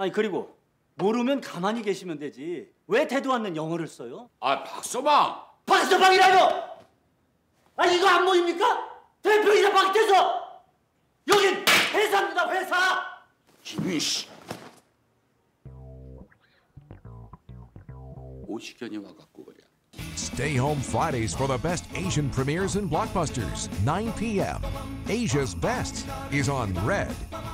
아니 그리고 모르면 가만히 계시면 되지. 왜 대도 않는 영어를 써요? 아, 박서방! 박서방이라뇨! 아니 이거 안 보입니까? 대표이사 밖에서! 여긴 회사입니다, 회사! 김윤 씨. 오시견이 와갖고 그래. Stay home Fridays for the best Asian premieres and blockbusters. 9 p.m. Asia's Best is on Red.